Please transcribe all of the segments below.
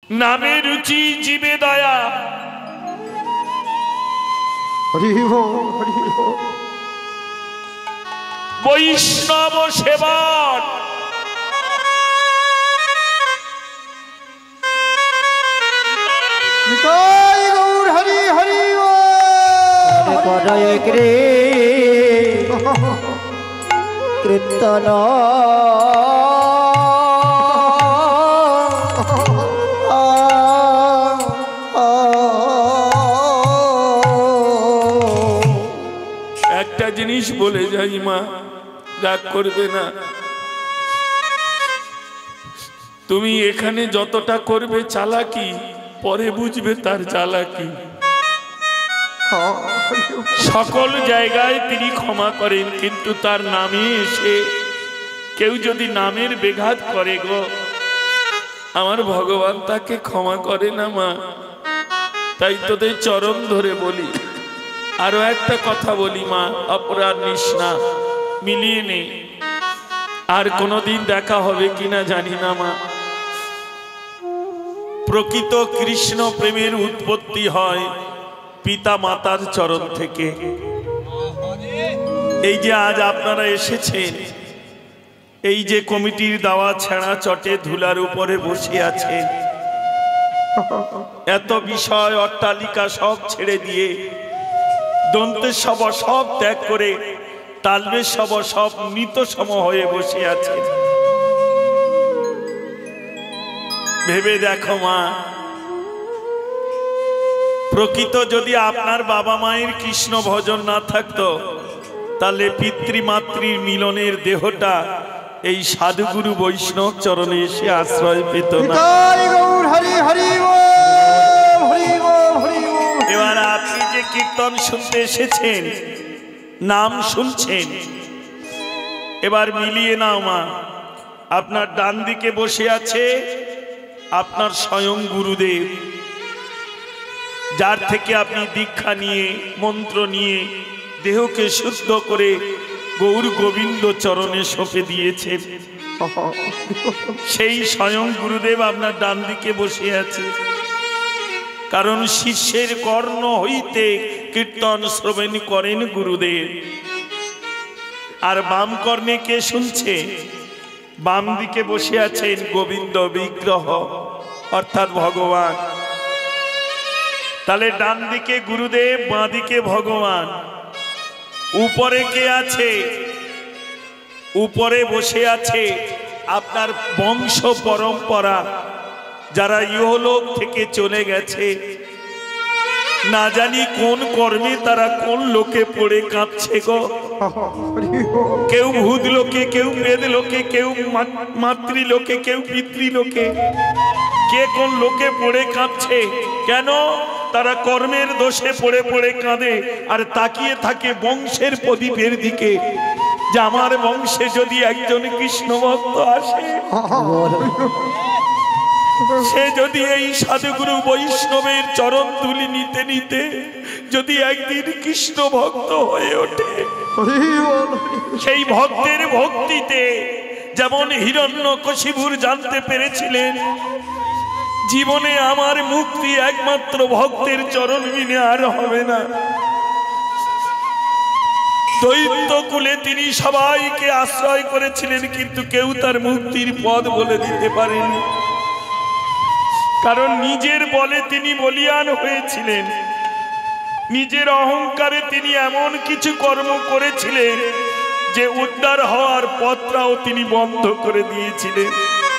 নামে রুচি জীবে দয়া, বৈষ্ণব সেবন হরি হরি কীর্তন একটা জিনিস বলে যাই মা, রাগ করবে না। তুমি এখানে যতটা করবে চালাকি, পরে বুঝবে তার চালাকি। সকল জায়গায় তিনি ক্ষমা করেন, কিন্তু তার নামে এসে কেউ যদি নামের বেঘাত করে গো, আমার ভগবান তাকে ক্ষমা করে না মা। তাই তোদের চরণ ধরে বলি। আরো একটা কথা বলি মা, অপরাধ নিস না, মিলিয়ে নে। আর কোনোদিন দেখা হবে কিনা জানি না মা। প্রকৃত কৃষ্ণ প্রেমের উৎপত্তি হয় পিতা মাতার চরণ থেকে। এই যে আজ আপনারা এসেছেন, এই যে কমিটির দাওয়া ছেঁড়া চটে ধুলার উপরে বসে আছেন, এত বিষয় অট্টালিকা সব ছেড়ে দিয়ে, দন্তের সব সব ত্যাগ করে তালবের সব মৃত সম হয়ে বসে আছেন। ভেবে দেখো মা, প্রকৃত যদি আপনার বাবা মায়ের কৃষ্ণ ভজন না থাকতো, তাহলে পিতৃমাতৃর মিলনের দেহটা এই সাধুগুরু বৈষ্ণব চরণে এসে আশ্রয় পেত না। এবার আপনি যে কীর্তন শুনতে এসেছেন, নাম শুনছেন, এবার মিলিয়ে নাও মা। আপনার ডান দিকে বসে আছে আপনার স্বয়ং গুরুদেব, যার থেকে আপনি দীক্ষা নিয়ে মন্ত্র নিয়ে দেহকে শুদ্ধ করে গৌর গোবিন্দ চরণে সঁপে দিয়েছেন। সেই স্বয়ং গুরুদেব আপনার ডান দিকে বসে আছে, কারণ শিষ্যের কর্ণ হইতে কীর্তন শ্রবণ করেন গুরুদেব। আর বাম কর্ণে কে শুনছে? বাম দিকে বসে আছেন গোবিন্দ বিগ্রহ, অর্থাৎ ভগবান। তাহলে ডান দিকে গুরুদেব, বাঁ দিকে ভগবান। উপরে কে আছে? উপরে বসে আছে আপনার বংশ পরম্পরা, যারা ইহলোক থেকে চলে গেছে। না জানি কোন কর্মে তারা কোন লোকে পড়ে কাঁদছে গো। কেউ ভূত লোকে, কেউ প্রেত লোকে, কেউ মাতৃলোকে, কেউ পিতৃলোকে। কে কোন লোকে পড়ে কাঁদছে? কেন? তারা কর্মের দোষে পড়ে পড়ে কাঁদে আর তাকিয়ে থাকে বংশের প্রদীপের দিকে, যে আমার বংশে যদি একজন কৃষ্ণ ভক্ত আসে, সে যদি এই সাধুগুরু বৈষ্ণবের চরণ ধুলি নিতে নিতে যদি একদিন কৃষ্ণ ভক্ত হয়ে ওঠে, সেই ভক্তের ভক্তিতে যেমন হিরণ্যকশিপুর জানতে পেরেছিলেন জীবনে আমার মুক্তি একমাত্র ভক্তের চরণ বিনে আর হবে না, দৈত্য কুলে তিনি সবাইকে আশ্রয় করেছিলেন, কিন্তু কেউ তার মুক্তির পথ বলে দিতে পারেনি। কারণ নিজের বলে তিনি বলিয়ান হয়েছিলেন, নিজের অহংকারে তিনি এমন কিছু কর্ম করেছিলেন যে উদ্ধার হওয়ার পথটাও তিনি বন্ধ করে দিয়েছিলেন।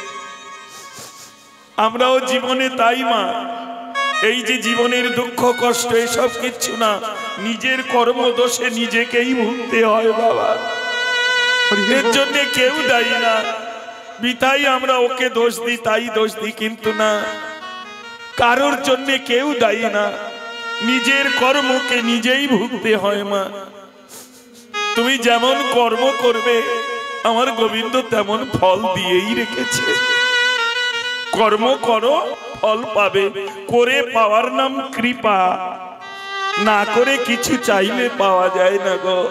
আমরাও জীবনে তাই মা, এই যে জীবনের দুঃখ কষ্ট এসব কিচ্ছু না, নিজের কর্মদোষে নিজেকেই ভুগতে হয় বাবা। এর জন্য কেউ দায়ী না, বিধাই আমরা ওকে দোষ দিই, তাই দোষ দিই, কিন্তু না, কারোর জন্য কেউ দায়ী না, নিজের কর্মকে নিজেই ভুগতে হয় মা। তুমি যেমন কর্ম করবে আমার গোবিন্দ তেমন ফল দিয়েই রেখেছে। কর্ম করো, ফল পাবে। করে পাওয়ার নাম কৃপা, না করে কিছু চাইলে পাওয়া যায় না গো।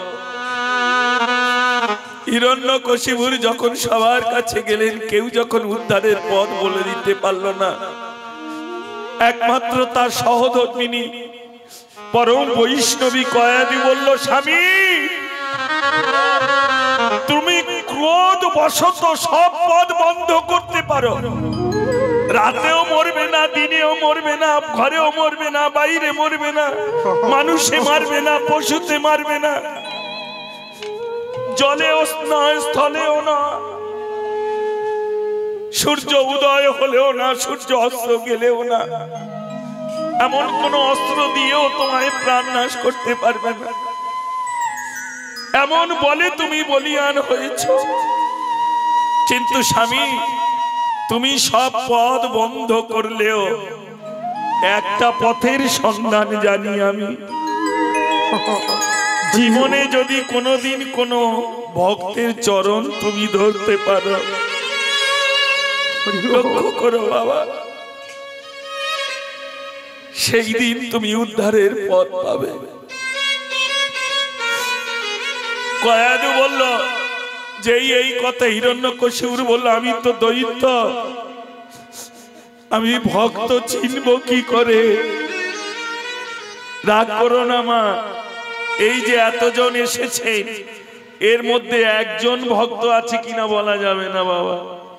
হিরণ্যকশিপুর যখন সবার কাছে গেলেন, কেউ যখন উদ্ধারের পথ বলে দিতে পারল না, একমাত্র তার সহধর্মিনী পরম বৈষ্ণবী কয়াদি বলল, স্বামী তুমি ক্রোধ বশত সব পথ বন্ধ করতে পারো, রাতেও মরবে না, দিনেও মরবে না, ঘরেও মরবে না, বাইরে মরবে না, মানুষে মারবে না, পশুতে মারবে না, জলেও না, স্থলেও না, সূর্য উদয় হলেও না, সূর্য অস্ত গেলেও না, এমন কোন অস্ত্র দিয়েও তোমায় প্রাণ নাশ করতে পারবে না, এমন বলে তুমি বলিয়ান হয়েছ। কিন্তু স্বামী তুমি সব পথ বন্ধ করলেও একটা পথের সন্ধান জানি আমি। জীবনে যদি কোনোদিন কোনো ভক্তের চরণ তুমি ধরতে পারো, লক্ষ্য করো বাবা, সেই দিন তুমি উদ্ধারের পথ পাবে। কয়াদু বলল, যেই এই কথা হিরণ্যকশিপুর বলল, আমি তো দৈত্য, আমি ভক্ত চিনব কি করে? রাগ করো না মা, এই যে এতজন এসেছে এর মধ্যে একজন ভক্ত আছে কিনা বলা যাবে না বাবা।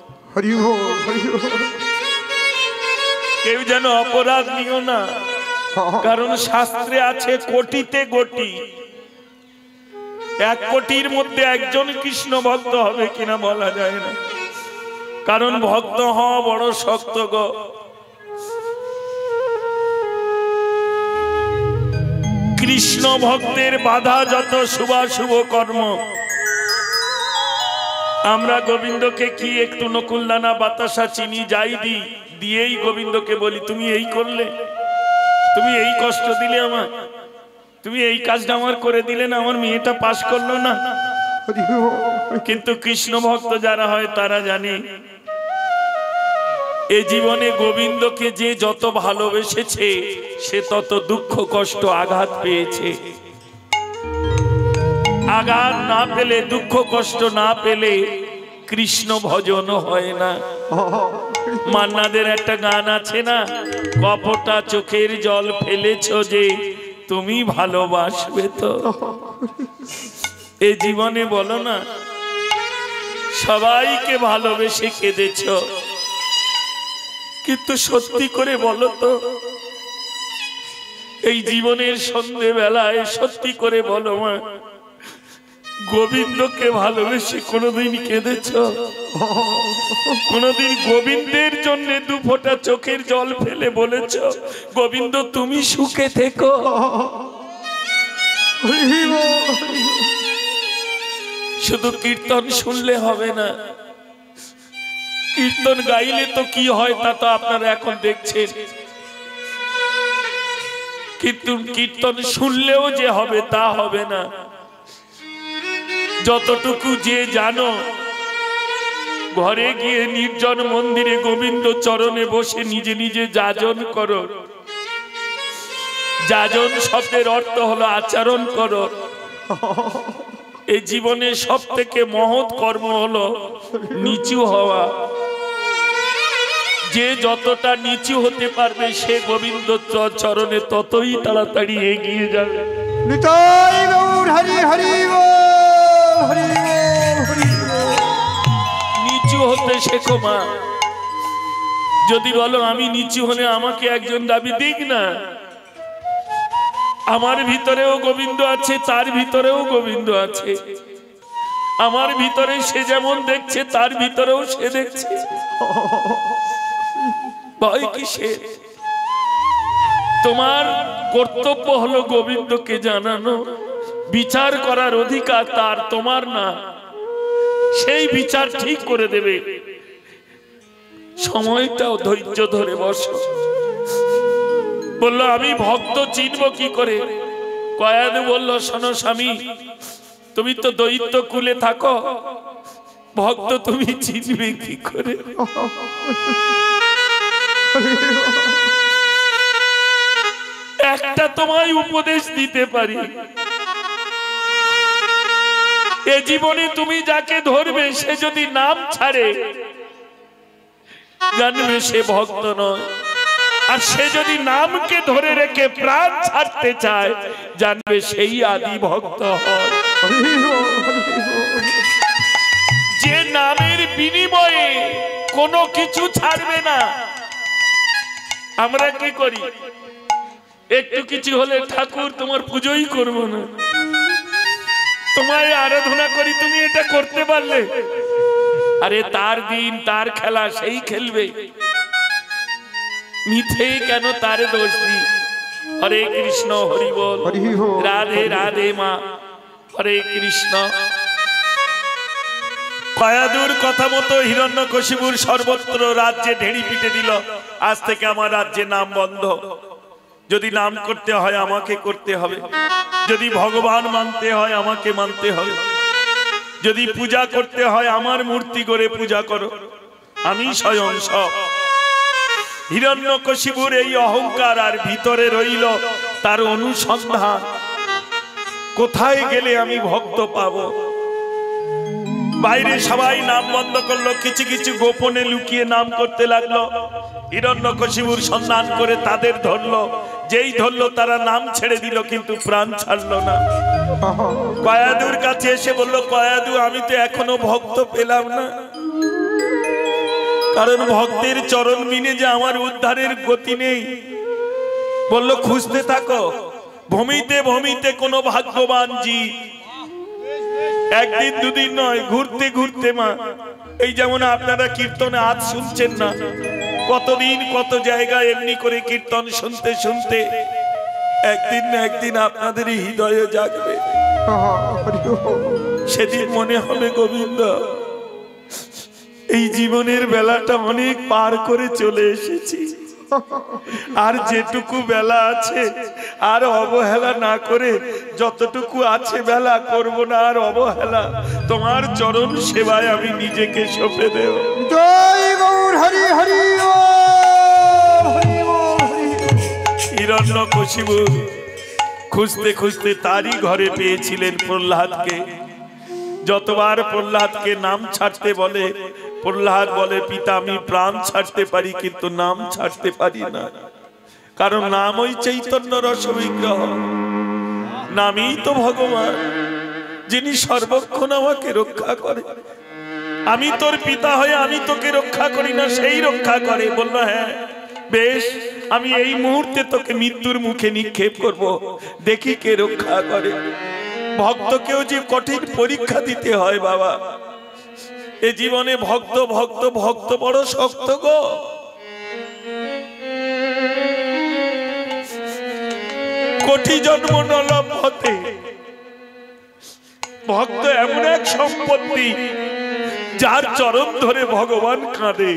কেউ যেন অপরাধ নিও না, কারণ শাস্ত্রে আছে কোটিতে কোটি, 1 কোটির মধ্যে একজন কৃষ্ণ ভক্ত হবে কিনা বলা যায় না, কারণ ভক্ত হওয়া বড় শক্ত গো। কৃষ্ণ ভক্তের বাধা যত শুভাশুভ কর্ম। আমরা গোবিন্দকে কি একটু নকুলদানা বাতাসা চিনি যাই দিয়েই গোবিন্দকে বলি, তুমি এই করলে, তুমি এই কষ্ট দিলে আমার, তুমি এই কাজটা আমার করে দিলে না, আমার মেয়েটা পাশ করলো না। কিন্তু কৃষ্ণ ভক্ত যারা হয় তারা জানে এই জীবনে গোবিন্দকে যে যত ভালোবেসেছে সে তত দুঃখ কষ্ট আঘাত পেয়েছে। আঘাত না পেলে, দুঃখ কষ্ট না পেলে কৃষ্ণ ভজন হয় না। মান্নাদের একটা গান আছে না, কপটা চোখের জল ফেলেছ যে তুমি ভালোবাসবে তো। এই জীবনে বলো না, সবাইকে ভালোবেসে কেঁদেছ, কিন্তু সত্যি করে বলো তো, এই জীবনের সন্ধ্যেবেলায় সত্যি করে বলো মা, গোবিন্দকে ভালোবেসে কোনোদিন কেঁদেছ? কোনোদিন গোবিন্দের জন্য 2 ফোঁটা চোখের জল ফেলে বলেছ, গোবিন্দ তুমি সুখে থেকো? শুধু কীর্তন শুনলে হবে না, কীর্তন গাইলে তো কি হয় তা তো আপনারা এখন দেখছেন, কিন্তু কীর্তন শুনলেও যে হবে তা হবে না। যতটুকু যে জানো, ঘরে গিয়ে নির্জন মন্দিরে গোবিন্দ চরণে বসে নিজে নিজে যাজন করো। যাজন শব্দের অর্থ হলো আচরণ করো। এই জীবনে সব থেকে মহৎ কর্ম হলো নিচু হওয়া। যে যতটা নিচু হতে পারবে সে গোবিন্দ চরণে ততই তাড়াতাড়ি এগিয়ে যাবে। নিতাই গৌর হরি হরি বল, হরি বল, হরি বল। নিচু হতে শেখো মা। যদি বলো আমি নিচু হলে আমাকে একজন দাবি দিক না, আমার ভিতরেও গোবিন্দ আছে, তার ভিতরেও গোবিন্দ আছে। আমার ভিতরে সে যেমন দেখছে তার ভিতরেও সে দেখছে। ভয় কিসের? তোমার কর্তব্য হলো গোবিন্দকে জানানো, বিচার করার অধিকার তার, তোমার না। সেই বিচার ঠিক করে দেবে। সময়টাও ধৈর্য ধরে বসো। বললো আমি ভক্ত চিনব কি করে? কয়াদু বলল, শোনো স্বামী, তুমি তো দৈত্য কুলে থাকো, ভক্ত তুমি চিনবে কি করে? একটা তোমায় উপদেশ দিতে পারি, এ জীবনে তুমি যাকে ধরবে সে যদি নাম ছাড়ে জানবে সে ভক্ত নয়। আর সে যদি নামকে ধরে রেখে প্রাণ ছাড়তে চায়, জানবে সেই আদি ভক্ত হয়। যে নামের বিনিময়ে কোনো কিছু ছাড়বে না। আমরা কি করি, একটু কিছু হলে ঠাকুর তোমার পুজোই করব না, তোমায় আরাধনা করি, তুমি এটা করতে পারলে। আরে তার দিন, তার খেলা, সেই খেলবে, মিথ্যে কেন তার দোষ দিই। হরে কৃষ্ণ, হরি বল, রাধে রাধে মা, হরে কৃষ্ণ। কয়াদুর কথা মতো হিরণ্যকশিপুর সর্বত্র রাজ্যে ঢেড়ি পিটে দিল, আজ থেকে আমার রাজ্যে নাম বন্ধ। যদি নাম করতে হয় আমাকে করতে হবে, যদি ভগবান মানতে হয় আমাকে মানতে হবে, যদি পূজা করতে হয় আমার মূর্তি করে পূজা করো, আমি স্বয়ং সব। হিরণ্যকশিপুর এই অহংকার আর ভিতরে রইল তার অনুসন্ধান, কোথায় গেলে আমি ভক্ত পাবো। বাইরে সবাই নাম বন্ধ করলো, কিছু কিছু গোপনে লুকিয়ে নাম করতে লাগলো। হিরণ্যকশিপুর সন্ধান করে তাদের ধরলো, যেই ধরলো তারা নাম ছেড়ে দিল, কিন্তু প্রাণ ছাড়লো না। কয়াদুর কাছে এসে বলল, কয়াদু আমি তো এখনো ভক্ত পেলাম না, কারণ ভক্তের চরণ বিনে যে আমার উদ্ধারের গতি নেই। বলল খুঁজতে থাকো, ভূমিতে ভূমিতে কোনো ভাগ্যবান জীব, একদিন দুদিন নয়, ঘুরতে ঘুরতে মা, এই যেমন আপনারা কীর্তনে আজ শুনছেন না, কতদিন কত জায়গায় এমনি করে কীর্তন শুনতে শুনতে একদিন না একদিন আপনাদের হৃদয়ে জাগবে। সেদিন মনে হবে গোবিন্দ এই জীবনের বেলাটা অনেক পার করে চলে এসেছি, আর যেটুকু বেলা আছে আর অবহেলা না করে, যতটুকু আছে বেলা করব না আর অবহেলা, তোমার চরণ সেবায় আমি নিজেকে সঁপে দেব। জয় গৌর হরি হরি হিরণ্যকশিপু খুঁজতে খুঁজতে তারই ঘরে পেয়েছিলেন প্রহ্লাদকে। যতবার প্রহ্লাদকে নাম ছাড়তে বলে, প্রহ্লাদ বলে পিতা আমি প্রাণ ছাড়তে পারি কিন্তু নাম ছাড়তে পারি না, কারণ নাম ওই চৈতন্য রস বিগ্রহ, নামই তো ভগবান, যিনি সর্বক্ষণ আমাকে রক্ষা করে। আমি তোর পিতা হয়ে আমি তোকে রক্ষা করি না, সেই রক্ষা করে। বলল হ্যাঁ বেশ, আমি এই মুহূর্তে তোকে মৃত্যুর মুখে নিক্ষেপ করব, দেখি কে রক্ষা করে। ভক্তকেও যে কঠিন পরীক্ষা দিতে হয় বাবা, এ জীবনে ভক্ত ভক্ত ভক্ত বড় শক্ত গো। কোটি জন্ম নলভতে, ভক্ত এমন এক সম্পত্তি যার চরণ ধরে ভগবান কাঁদে।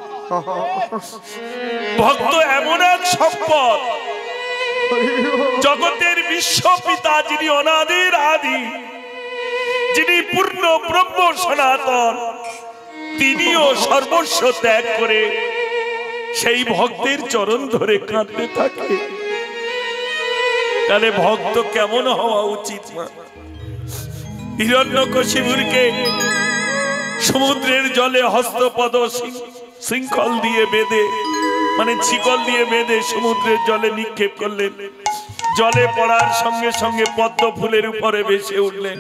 ভক্ত এমন এক সম্পদ, জগতের বিশ্বপিতা যিনি অনাদির আদি, যিনি পূর্ণ ব্রহ্ম সনাতন, তিনিও সর্বস্ব ত্যাগ করে সেই ভক্তের চরণ ধরে কাঁদতে থাকে। তাহলে ভক্ত কেমন হওয়া উচিত? হিরণ্যকশিপুরকে সমুদ্রের জলে হস্তপদ শৃঙ্খল দিয়ে বেঁধে, মানে শিকল দিয়ে বেঁধে সমুদ্রের জলে নিক্ষেপ করলেন। জলে পড়ার সঙ্গে সঙ্গে পদ্ম ফুলের উপরে ভেসে উঠলেন।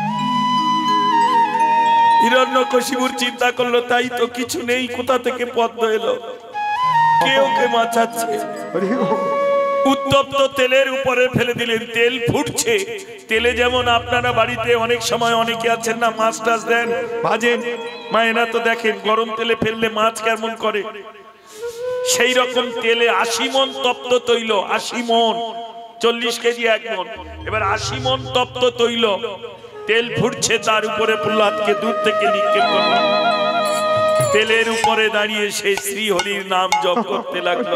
হিরণ্যকশিপুর চিন্তা করলো তাই তো কিছু নেই, কোথা থেকে পদ্ম এলো, কে ওকে বাঁচাচ্ছে? উত্তপ্ত তেলের উপরে ফেলে দিলেন, তেল ফুটছে। তেলে যেমন আপনারা বাড়িতে অনেক সময় অনেকে আছেন না, মাছ টাছ দেন ভাজেন, মায়েরা তো দেখেন গরম তেলে ফেললে মাছ কেমন করে, সেই রকম তেলে 80 মণ তপ্ত তৈল, 80 মণ, 40 কেজি 1 মণ, এবার 80 মণ তপ্ত তৈল, তেল ফুটছে, তার উপরে প্রহ্লাদকে দূর থেকে নিক্ষেপ করল। তেলের উপরে দাঁড়িয়ে সেই শ্রী হরির নাম জপ করতে লাগলো।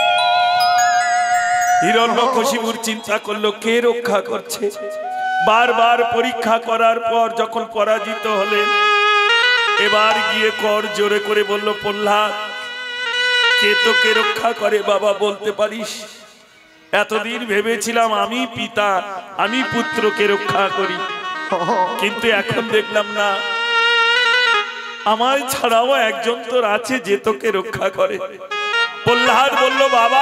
হিরণ্যকশিপুর চিন্তা করলো কে রক্ষা করছে। বারবার পরীক্ষা করার পর যখন পরাজিত হলেন, এবার গিয়ে কর জোরে করে বলল, প্রহ্লাদ কে তোকে রক্ষা করে বাবা বলতে পারিস? এতদিন ভেবেছিলাম আমি পিতা, আমি পুত্রকে রক্ষা করি, কিন্তু এখন দেখলাম না, আমার ছাড়াও একজন তোর আছে যে তোকে রক্ষা করে। প্রহ্লাদ বলল বাবা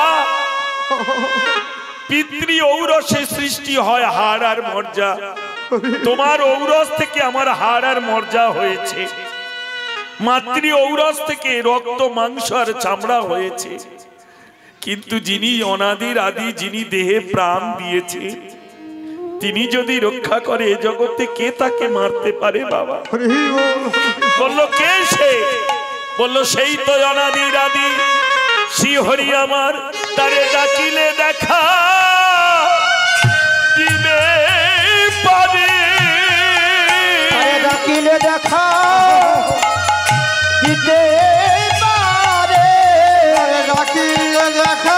পিতৃ ঔরসে সৃষ্টি হয় হাড় আর মর্জা, তোমার ঔরস থেকে আমার হাড় আর মর্জা হয়েছে, মাতৃ ঔরস থেকে রক্ত মাংস আর চামড়া হয়েছে, কিন্তু যিনি অনাদির আদি, যিনি দেহে প্রাণ দিয়েছে, তিনি যদি রক্ষা করে এ জগতে কে তাকে মারতে পারে বাবা? বলল কে সে? বলল সেই তো অনাদির আদি শ্রীহরি আমার, তারে ডাকিলে দেখা দিবে পারে, ডাকিলে দেখা দিতে পারে, ডাকিলে দেখা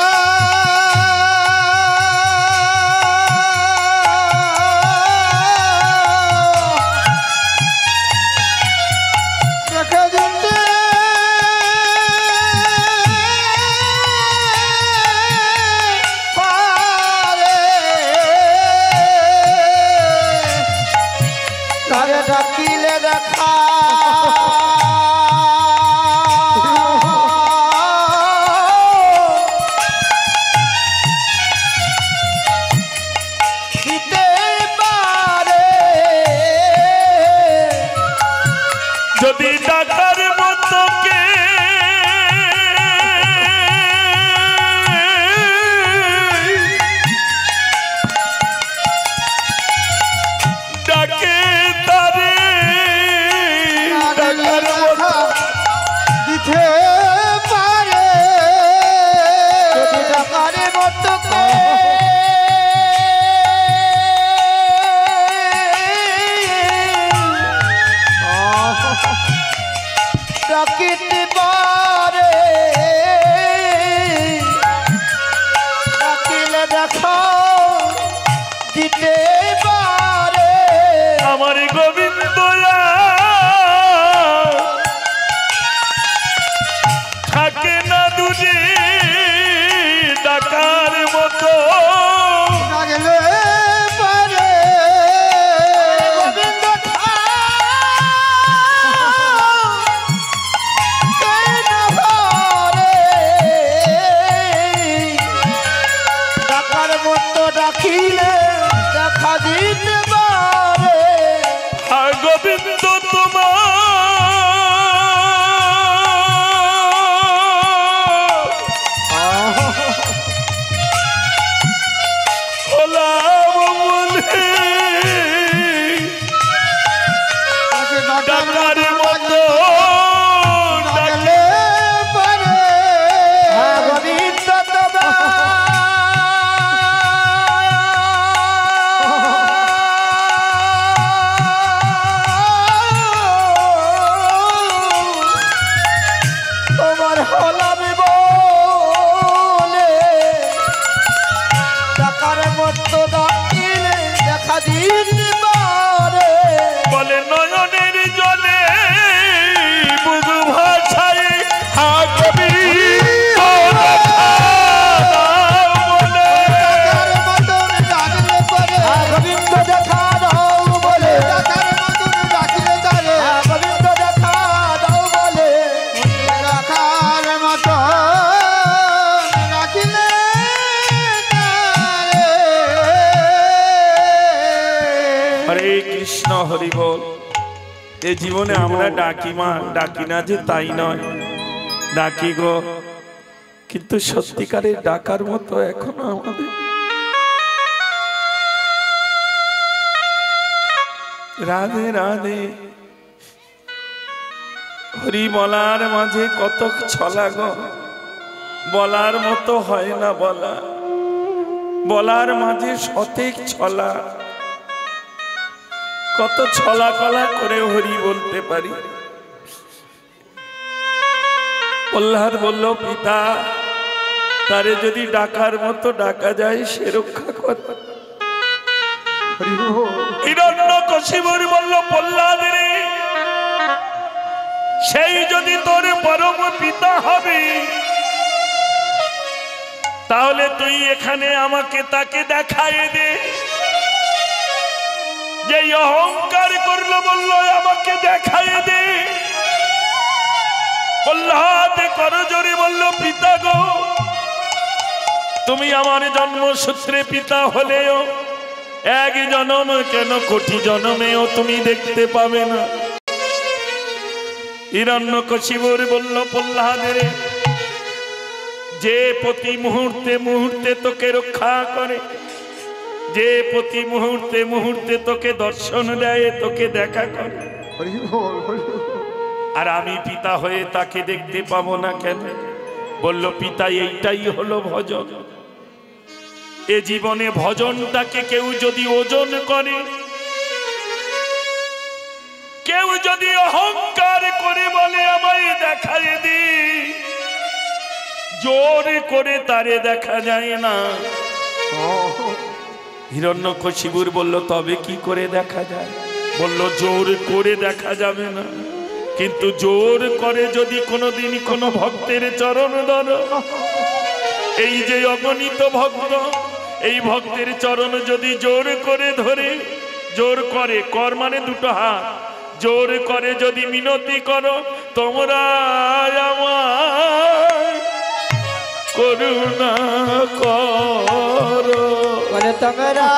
দেখা দিতে পারে, তারে ডাকিলে দেখা দিতে পারে, যদি ডাকার মতো কে ডাকে তারে ডাকার মতো দিতে পারে, যদি ডাকার মতো কে ডাকিতে পারে, ডাকিলে দেখা দিতে পারে, আমার গোবিন্দ থাকে না দুজি ডাকার মতো, ডাকলে পারে, গোবিন্দ ডাকার মতো ডাকিলে দেখা দিতে পারে, আর গোবিন্দ তোমার হলাম বলে ডাকার মতো ডাকলে পারে, গোবিন্দ তোমার হলাম বলে ডাকার মতো ডাকিলে দেখা দিতে পারে, বলে নয়নের জলে বুক ভাষায় হা কবি বলে ডাকার মতন ডাকলে পারে, গোবিন্দ দেখা দাও বলে, ডাকার মতন ডাকলে পারে, গোবিন্দ দেখা দাও বলে, ডাকার মতন ডাকলে হরে কৃষ্ণ হরি বল। এই জীবনে আমরা ডাকি মা, ডাকি না যে তাই নয়, ডাকি গো, কিন্তু সত্যিকারের ডাকার মতো এখনো আমাদের রাধে রাধে হরি বলার মাঝে কত ছলা গো, বলার মতো হয় না বলা, বলার মাঝে সতেক ছলা, কত ছলা কলা করে হরি বলতে পারি। প্রহ্লাদ বলল পিতা তারে যদি ডাকার মতো ডাকা যায় সে রক্ষা কর। হিরণ্যকশিপুর বলল প্রহ্লাদ রে, সেই যদি তোর পরম পিতা হবে তাহলে তুই এখানে আমাকে তাকে দেখায় দে। যে অহংকার করলো বলল আমাকে দেখায় দে, প্রহ্লাদ করজোড়ে বলল, পিতা গো, তুমি আমার জন্মসূত্রে পিতা হলেও এক জন্ম কেন কোটি জন্মেও তুমি দেখতে পাবে না। হিরণ্যকশিপুর বলল, প্রহ্লাদের, যে প্রতি মুহূর্তে মুহূর্তে তোকে রক্ষা করে, যে প্রতি মুহূর্তে মুহূর্তে তোকে দর্শন দেয়, তোকে দেখা করে, আর আমি পিতা হয়ে তাকে দেখতে পাবো না কেন? বলল, পিতা এইটাই হলো ভজন। এ জীবনে ভজনটাকে কেউ যদি ওজন করে, কেউ যদি অহংকার করে বলে আমায় দেখায় দি, জোর করে তারে দেখা যায় না। হিরণ্যকশিপুর বলল, তবে কি করে দেখা যায়? বলল, জোর করে দেখা যাবে না, কিন্তু জোর করে যদি কোনোদিন কোনো ভক্তের চরণ ধরো, এই যে অগণিত ভক্ত, এই ভক্তের চরণ যদি জোর করে ধরে, জোর করে, কর মানে দুটো হাত, জোর করে যদি মিনতি করো, তোমরা আমায় করুণা করো, বলে তোমরা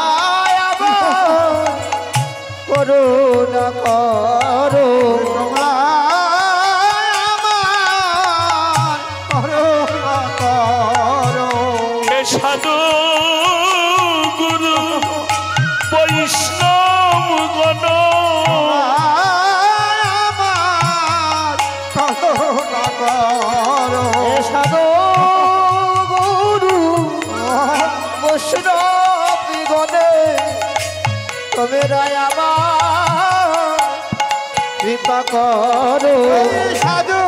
আমায় করুণা করো, তোমরা আমায় করুণা করো। এ সাধু গুরু বৈষ্ণব গণ করুণা করো। এ সাধু গুরু বৈষ্ণব গণে তোমরা আমার কৃপা করো। সাধু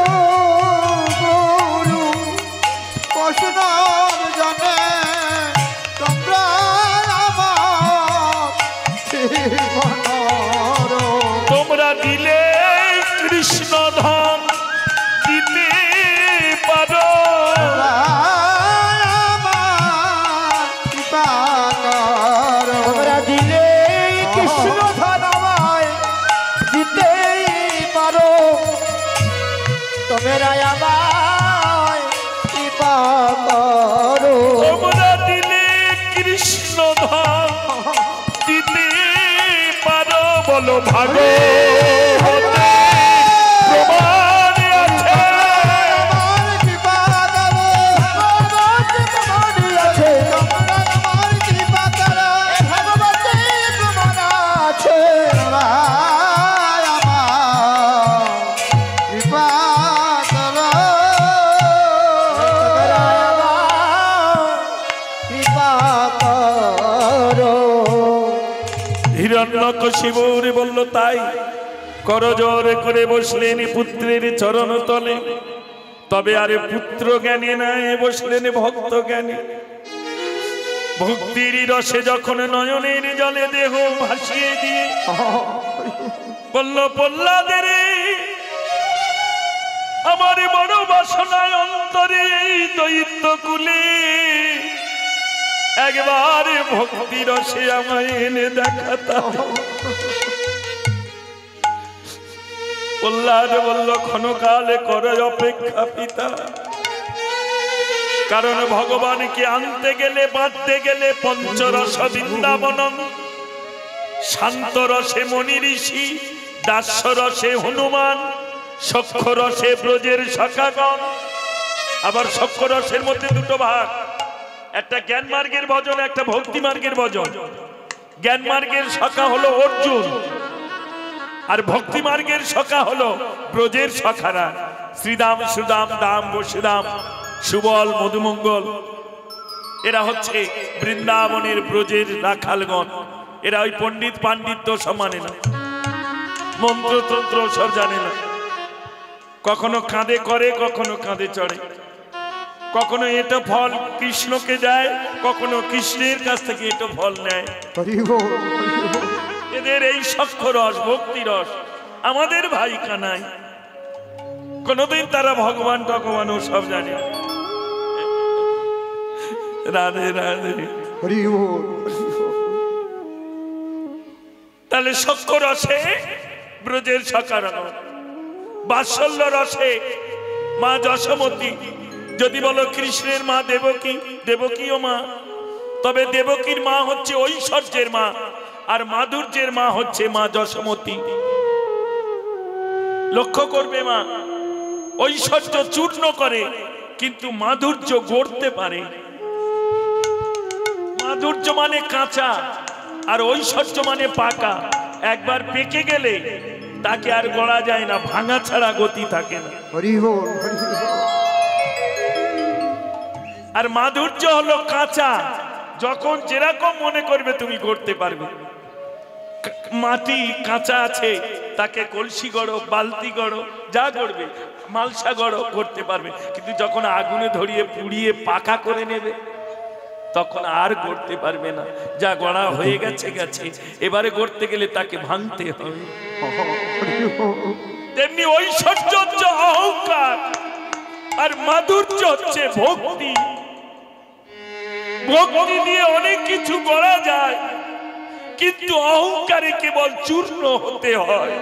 গুরু বৈষ্ণব জনে তোমরা আমার কৃপা করো। তোমরা দিলে কৃষ্ণ ধাম দিতে পারো, তোমরা দিলে কৃষ্ণ ধন আমায় দিতেই পারো, তোমরা আমায় কৃপা করো। তোমরা দিলে কৃষ্ণ ধাম দিতে পারো, বলো ভাগো হতে প্রমাণ আছে, আমার কৃপা করো, ভগবতী প্রমাণ আছে, তোমরা আমার কৃপা করো, ভগবতী প্রমাণ আছে, তোমরা আমার কৃপা করো, তোমরা আমার কৃপা করো। হিরণ্যকশিপুর বলল, তাই করজোর করে বসলেন পুত্রের চরণ তলে। তবে আরে পুত্র জ্ঞানী নাই, বসলেন ভক্ত জ্ঞানী। ভক্তির রসে যখন নয়নের জলে দেহ ভাসিয়ে দিয়ে বলল, প্রহ্লাদের, আমার বড় বাসনায় অন্তরে এই দৈত্য কুলে একবার ভক্তি রসে আমায় এনে দেখাতাম। প্রহ্লাদ বলল, ক্ষণকালে করে অপেক্ষা পিতা, কারণ ভগবানকে আনতে গেলে বাঁধতে গেলে পঞ্চরস বৃন্দাবনম, শান্ত রসে মনি ঋষি, দাস্য রসে হনুমান, সখ্য রসে ব্রজের সখাগণ। আবার সখ্য রসের মধ্যে দুটো ভাগ, একটা জ্ঞান মার্গের ভজন, একটা ভক্তি মার্গের ভজন। জ্ঞান মার্গের সখা হলো অর্জুন, আর ভক্তি মার্গের সখা হলো ব্রজের সখারা, শ্রীদাম, সুদাম, দাম, বসুদাম, সুবল, মধুমঙ্গল। এরা হচ্ছে বৃন্দাবনের ব্রজের রাখালগণ। এরা ওই পণ্ডিত পাণ্ডিত্য সমানে না, মন্ত্রতন্ত্র সব জানে না, কখনো কাঁধে করে, কখনো কাঁধে চড়ে, কখনো এটা ফল কৃষ্ণকে দেয়, কখনো কৃষ্ণের কাছ থেকে এটা ফল নেয়। এদের এই সখ্য রস, ভক্তি রস। আমাদের ভাই কানাই কোনদিন তারা ভগবান টগবান সব জানে। রাধে রাধে। তাহলে সখ্য রসে ব্রজের সখারা, বাৎসল্য রসে মা যশোমতী। যদি বলো কৃষ্ণের মা দেবকী, দেবকীও মা, তবে দেবকীর মা হচ্ছে ঐশ্বর্যের মা, আর মাধুর্যের মা হচ্ছে মা যশোমতী। লক্ষ্য করবে মা ঐশ্বর্য চূর্ণ করে কিন্তু মাধুর্য গড়তে পারে। মাধুর্য মানে কাঁচা আর ঐশ্বর্য মানে পাকা। একবার পেকে গেলে তাকে আর গড়া যায় না, ভাঙা ছাড়া গতি থাকে না। আর মাধুর্য হলো কাঁচা, যখন যেরকম মনে করবে তুমি গড়তে পারবে। মাটি কাঁচা আছে, তাকে কলসি গড়ো, বালতি গড়ো, যা গড়বে, মালসা গড়ো, করতে পারবে। কিন্তু যখন আগুনে ধরিয়ে পুড়িয়ে পাকা করে নেবে তখন আর গড়তে পারবে না। যা গড়া হয়ে গেছে গেছে, এবারে গড়তে গেলে তাকে ভাঙতে হবে। তেমনি ঐশ্বর্য হচ্ছে অহংকার, আর মাধুর্য হচ্ছে ভক্তি। ভক্তি দিয়ে অনেক কিছু করা যায়, কিন্তু অহংকারে কেবল চূর্ণ হতে হয়।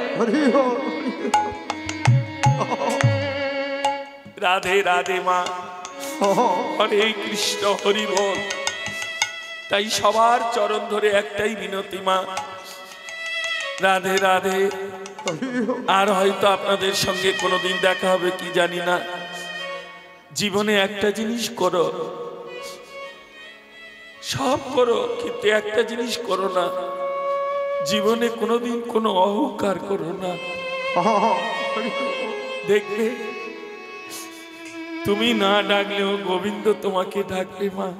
রাধে রাধে মা, হরে কৃষ্ণ, হরি বল। তাই সবার চরণ ধরে একটাই বিনতি মা, রাধে রাধে। আর হয়তো আপনাদের সঙ্গে কোনোদিন দেখা হবে কি জানি না। জীবনে একটা জিনিস করো, সব করো, কিন্তু একটা জিনিস করো না, জীবনে কোনোদিন কোনো অহংকার করো না। দেখবে তুমি না ডাকলেও গোবিন্দ তোমাকে ডাকবে মা।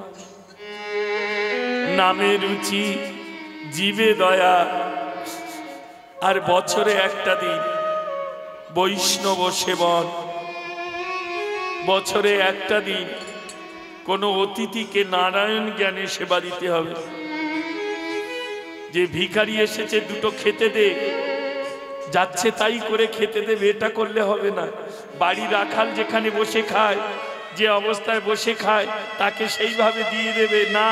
নামে রুচি, জীবে দয়া, আর বছরে একটা দিন বৈষ্ণব সেবন। বছরে একটা দিন কোনো অতিথিকে নারায়ণ জ্ঞানে সেবা দিতে হবে। যে ভিখারি এসেছে দুটো খেতে দে, যাচ্ছে তাই করে খেতে দেবে, এটা করলে হবে না। বাড়ি রাখাল যেখানে বসে খায়, যে অবস্থায় বসে খায়, তাকে সেইভাবে দিয়ে দেবে না।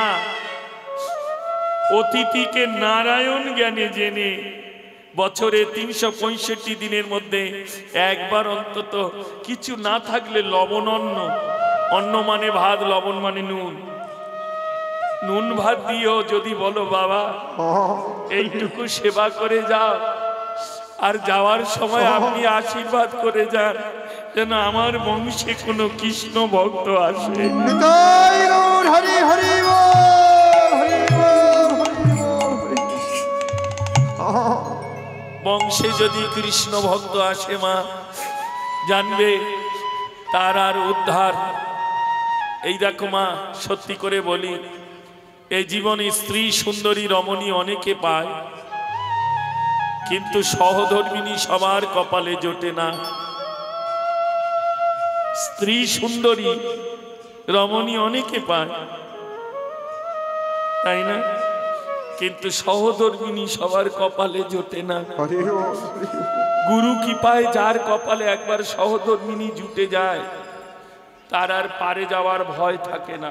অতিথিকে নারায়ণ জ্ঞানে জেনে বছরে 365 দিনের মধ্যে একবার অন্তত, কিছু না থাকলে লবণ অন্ন, অন্ন মানে ভাত, লবণ মানে নুন, নুন ভাত দিও। যদি বলো বাবা এইটুকু সেবা করে যাও, আর যাওয়ার সময় আপনি আশীর্বাদ করে যান যেন আমার বংশে কোনো কৃষ্ণ ভক্ত আসে। বংশে যদি কৃষ্ণ ভক্ত আসে মা, জানবে তার আর উদ্ধার। এই দেখো মা, সত্যি করে বলি, এই জীবনে স্ত্রী সুন্দরী রমণী অনেকে পায়, কিন্তু সহধর্মিণী সবার কপালে জোটে না। স্ত্রী সুন্দরী রমণী অনেকে পায়, তাই না? কিন্তু সহধর্মিণী সবার কপালে জোটে না। গুরু কি পায়, যার কপালে একবার সহধর্মিণী জুটে যায় তার আর পারে যাওয়ার ভয় থাকে না।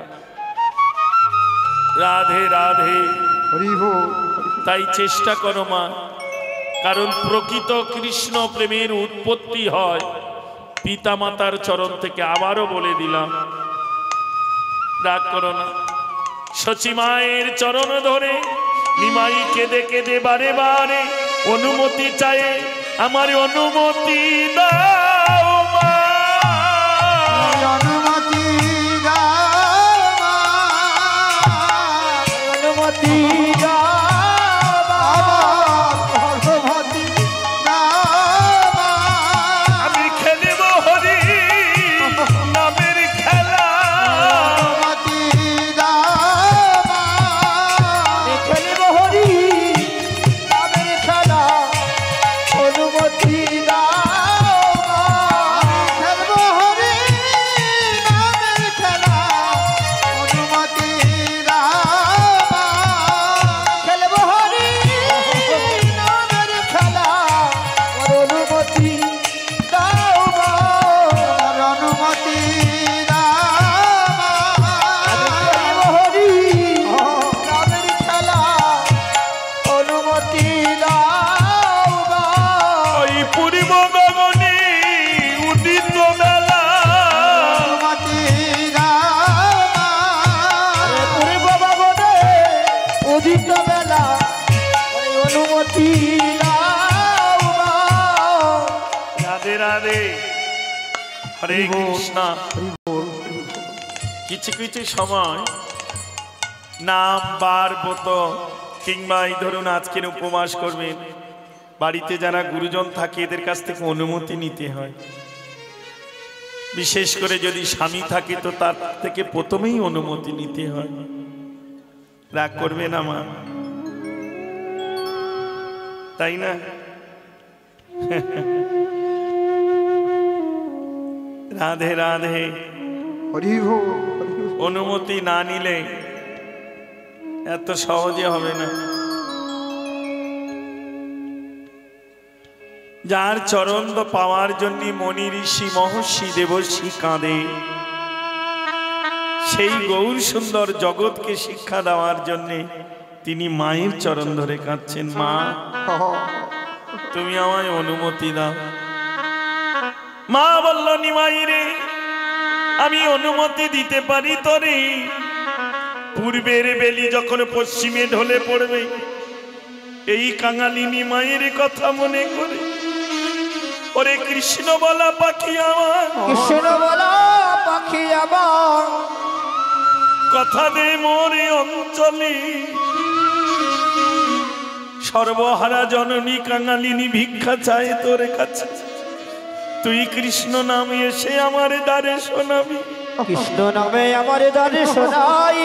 রাধে রাধে। তাই চেষ্টা করো মা, কারণ প্রকৃত কৃষ্ণ প্রেমের উৎপত্তি হয় পিতা মাতার চরণ থেকে। আবারও বলে দিলাম, রাগ করো না। সচি মায়ের চরণ ধরে নিমাই কেঁদে কেঁদে বারে বারে অনুমতি চায়, আমার অনুমতি দাও মা, অনুমতি দাও মা, অনুমতি দাও বাবা, অনুমতি দাও মা। আমি খেলিব হরি নামের খেলা, অনুমতি দাও মা, আমি খেলিব হরি নামের খেলা, অনুমতি দাও মা। রাধে হরে কৃষ্ণ। কিছু কিছু সময় নাম বার ব্রত কিংবা এই ধরুন আজকের উপবাস করবেন, বাড়িতে যারা গুরুজন থাকে এদের কাছ থেকে অনুমতি নিতে হয়। বিশেষ করে যদি স্বামী থাকে তো তার থেকে প্রথমেই অনুমতি নিতে হয়। রাগ করবেন আমার, তাই না? রাধে রাধে। অনুমতি না নিলে এত সহজে হবে না। যার চরণ পাওয়ার জন্য মনি ঋষি মহর্ষি দেবর্ষি কাঁদে, সেই গৌর সুন্দর জগৎকে শিক্ষা দেওয়ার জন্য তিনি মায়ের চরণ ধরে কাঁদছেন। মা, তুমি আমায় অনুমতি দাও। মা বলল, নিমাই রে, আমি অনুমতি দিতে পারি তোরে, পূর্বের বেলি যখন পশ্চিমে ঢলে পড়বে এই কাঙালিনী মায়ের কথা মনে করে ওরে কৃষ্ণ বলা পাখি আমার, কৃষ্ণ বলা পাখি আমার, কথা দে মোরে অঞ্চলে সর্বহারা জননী কাঙালিনী ভিক্ষা চায় তোর কাছে, তুই কৃষ্ণ নামে এসে আমার দ্বারে শোনাবি। কৃষ্ণ নামে আমার দ্বারে শোনাই।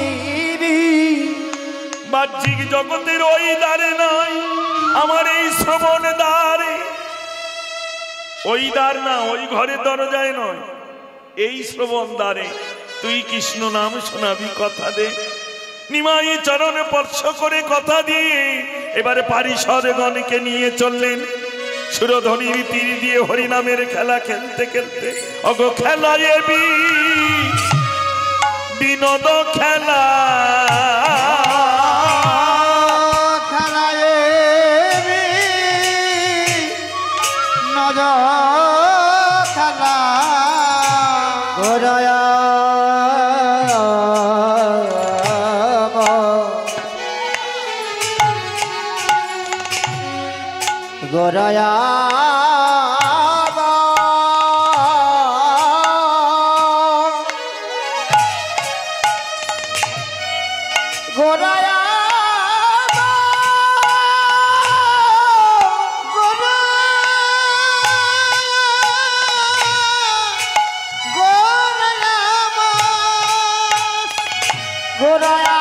বাহ্যিক জগতের ওই দ্বারে নাই, আমার এই শ্রবণ দ্বারে। ওই দ্বার না, ওই ঘরে দরজায় নয়, এই শ্রবণ দ্বারে তুই কৃষ্ণ নাম শোনাবি, কথা দে। নিমাই চরণে স্পর্শ করে কথা দিয়ে এবারে পারিষদগণকে নিয়ে চললেন সুরধ্বনির তীর দিয়ে হরিনামের খেলা খেলতে খেলতে। অগো খেলা এবি বিনোদ খেলা, খেলায় নজর খেলা গোরায়া গোরায়া গোরায়া গোরায়া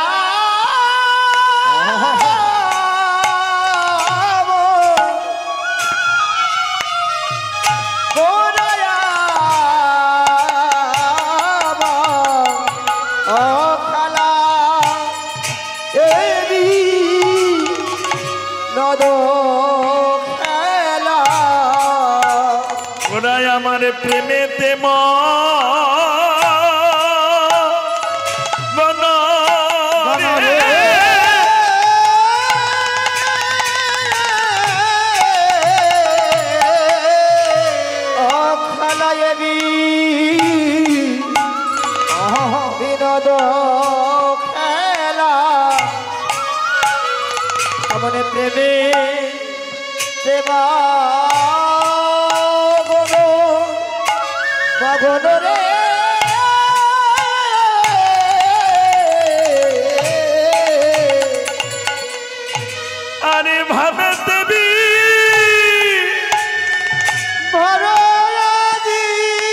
আমার প্রেমেতে বিনোদ খেলা আমার প্রেমে সেবা গগন রে আরে ভাবে দেবী ভরাজি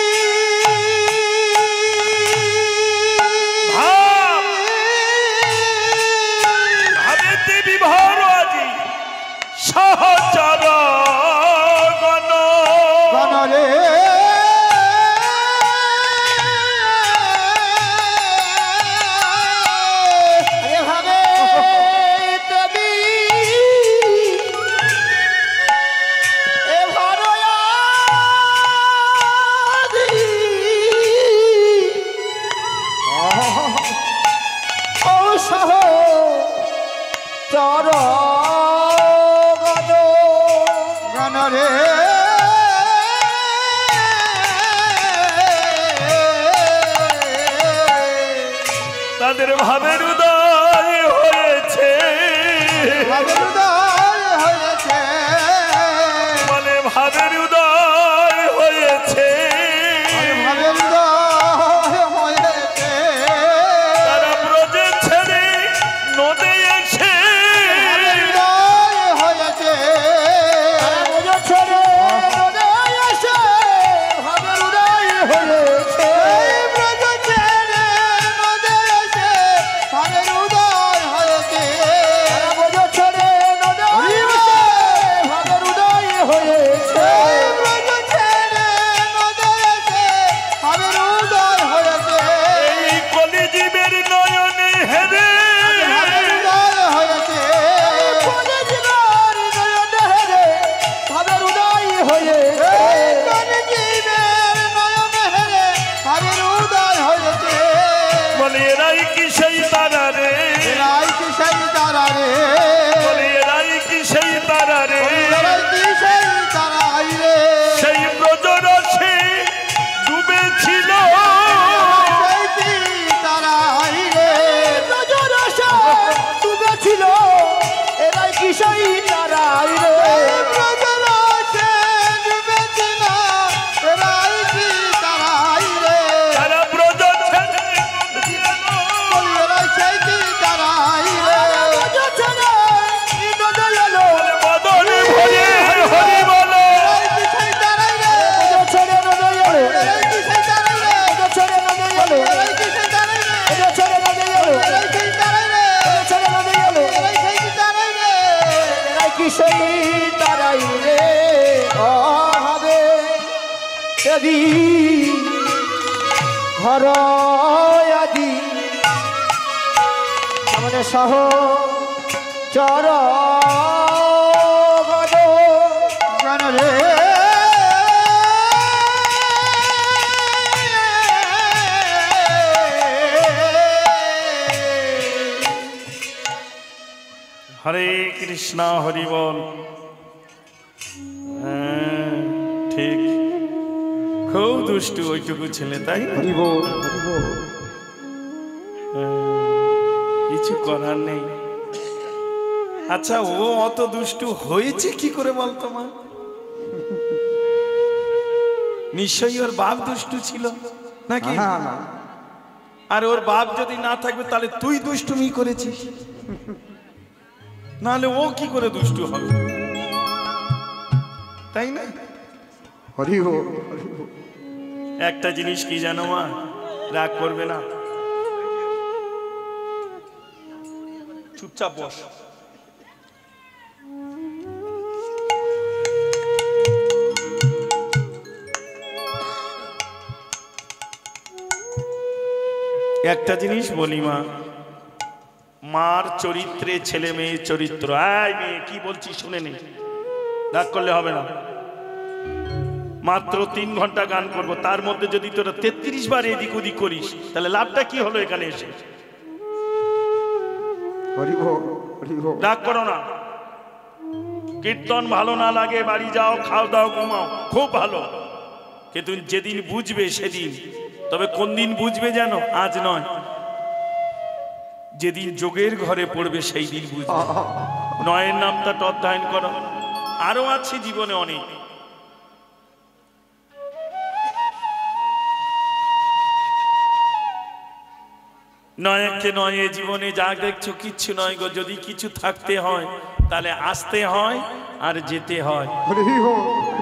ভাবে দেবী ভরাজি সহচর গণ গণ রে তাদের ভাবের উদয় হয়েছে, ভাবের উদয় হয়েছে, বলে ভাবের উদয় এরাই কি সেই তারা রে, এরাই কি সেই তারা রে, বলে এরাই কি সেই তারা রে, এরাই কি সেই তারাই রে, সেই ব্রজরসে ডুবেছিল, সেই কি তারাই রে, ব্রজরসে ডুবেছিল, এরাই কি সেই তারাই রে, ব্রজরসে ডুবেছিল, এরাই কি তারাই রে, তারা ব্রজ ছেড়ে এরাই সেই কি তারাই রে, ব্রজ ছেড়ে নদে এলো, বদনে ভরে হরি বলো, এরাই কি সেই তারাই রে, ব্রজ ছেড়ে নদে এলো, এরাই কি সেই তারাই রে, ব্রজ ছেড়ে নদে এলো, এরাই কি সেই তারাই রে, ব্রজ ছেড়ে নদে এলো, এরাই সেই তারাই রে, ব্রজ ছেড়ে নদে এলো, এরাই সেই কি তারাই রে, এরাই কি সেই তারাই রে, হবে এদি ঘর আদি আমাদের সহ চর জানো রে, হরে কৃষ্ণ হরি বল। হ্যাঁ, ঠিক, খুব দুষ্টু ওইটুকু ছেলে, তাই না? কিছু করার নেই। আচ্ছা, ও অত দুষ্টু হয়েছে কি করে বলতো মা? নিশ্চয়ই ওর বাপ দুষ্টু ছিল নাকি? আর ওর বাপ যদি না থাকবে তাহলে তুই দুষ্টুমি করেছিস, নাহলে ও কি করে দুষ্টু হবে, তাই না? হরি হো, একটা জিনিস কি জানো মা, রাগ করবে না, চুপচাপ বস। একটা জিনিস বলি মা, মার চরিত্রে ছেলে মেয়ের চরিত্র। এই মেয়ে, কি বলছি শুনে নে, রাগ করলে হবে না। মাত্র 3 ঘন্টা গান করব, তার মধ্যে যদি তোরা 33 বার এদিক ওদিক করিস তাহলে লাভটা কি হলো এখানে এসে? হরি হো, হরি হো, রাগ করো না। কীর্তন ভালো না লাগে বাড়ি যাও, খাও দাও, ঘুমাও, খুব ভালো, কিন্তু যেদিন বুঝবে সেদিন। তবে কোন দিন বুঝবে জানো? আজ নয়, যেদিন যোগের ঘরে পড়বে সেই দিন বুঝবে। নয়ের নামটা অধ্যয়ন করো, আরো আছে জীবনে অনেক। নয়কে নয়, জীবনে যা দেখছো কিচ্ছু নয় গো। যদি কিছু থাকতে হয় তাহলে আসতে হয় আর যেতে হয়। হরি হো,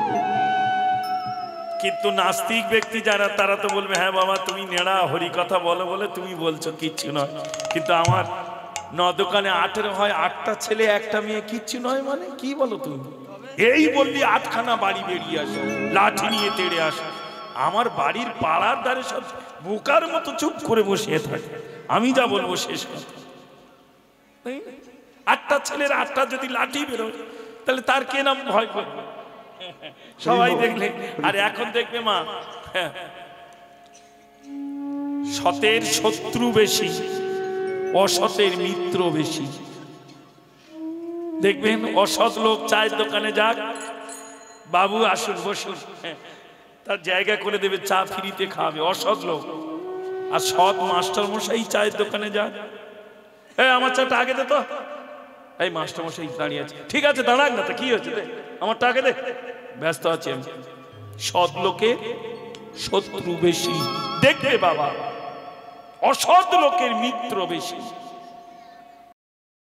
কিন্তু নাস্তিক ব্যক্তি যারা, তারা তো বলবে হ্যাঁ বাবা তুমি নেড়া, হরি কথা বলো বলে তুমি বলছো, কিচ্ছু নয়। কিন্তু আমার দোকানে 18 হয়, 8টা ছেলে 1টা মেয়ে, কিচ্ছু নয় মানে কি বলো তুমি? এই বললি 8খানা বাড়ি বেরিয়ে আসে, লাঠি নিয়ে তেড়ে আসে। আমার বাড়ির পাড়ার ধারে সব বোকার মতো চুপ করে বসে থাকে, আমি যা বলবো শেষ কথা। 8টা ছেলের 8টা যদি লাঠি বেরোয় তাহলে তার কে নাম ভয় করবে? সবাই দেখলে। আর এখন দেখবে মা, সতের শত্রু বেশি, অসতের মিত্র বেশি। দেখবেন অসৎ লোক চায়ের দোকানে যাক, বাবু আসুন বসুন, তার জায়গা করে দেবে, চা ফ্রিতে খাওয়াবে, অসৎ লোক। আর সৎ মাস্টার মশাই চায়ের দোকানে যাক, এই আমার চাটা আগে দে তো, এই মাস্টার মশাই দাঁড়িয়ে আছে, ঠিক আছে দাঁড়াক না, তো কি হয়েছে দে, আমার টাকা দে, ব্যস্ত আছি আমি। সৎ লোকের শত্রু বেশি, দেখবে বাবা, অসৎ লোকের মিত্র বেশি।